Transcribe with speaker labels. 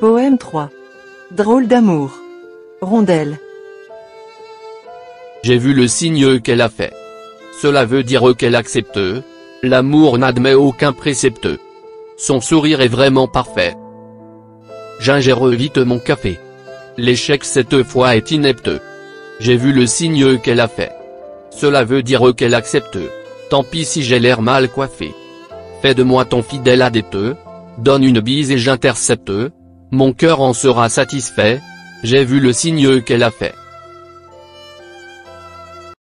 Speaker 1: Poème 3. Drôle d'amour. Rondelle.
Speaker 2: J'ai vu le signe qu'elle a fait. Cela veut dire qu'elle accepte. L'amour n'admet aucun précepte. Son sourire est vraiment parfait. J'ingère vite mon café. L'échec cette fois est inepte. J'ai vu le signe qu'elle a fait. Cela veut dire qu'elle accepte. Tant pis si j'ai l'air mal coiffé. Fais de moi ton fidèle adepte. Donne une bise et j'intercepte. Mon cœur en sera satisfait. J'ai vu le signe qu'elle a fait.